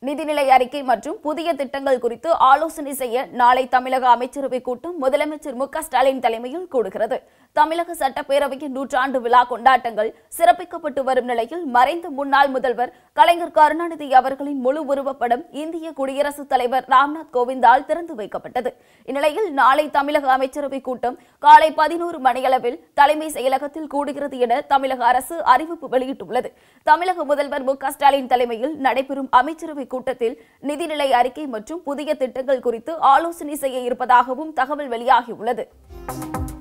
நிதிநிலை அறிக்கை மற்றும் புதிய திட்டங்கள் குறித்து ஆலோசனை செய்ய நாளை தமிழக அமைச்சரவை கூட்டம் முதலமைச்சர் மு க ஸ்டாலின் தலைமையில் கூடுகிறது. தமிழக சட்டப்பேரவையின் 100ஆண்டு விழா கொண்டாட்டங்கள் சிறப்பிக்கப்பட்டு வரும் நிலையில் மறைந்த முன்னாள் முதல்வர் கலைஞர் கருணாநிதி அவர்களின் முழு உருவப்படம் இந்திய குடியரசுத் தலைவர் ராம்நாத் கோவிந்தால் திறந்து வைக்கப்பட்டது. இந்நிலையில் நாளை தமிழக அமைச்சரவை கூட்டம் காலை 11 மணியளவில் தலைமை செயலகத்தில் கூடுகிறது என தமிழக அரசு அறிவிப்பு வெளியிட்டுள்ளது. தமிழக முதல்வர் மு க ஸ்டாலின் தலைமையில் நடைபெறும் அமைச்சரவை கூட்டத்தில் நிதிநிலை அறிக்கை மற்றும் புதிய திட்டங்கள் குறித்து ஆலோசனை செய்ய இருப்பதாகவும் தகவல் வெளியாகியுள்ளது.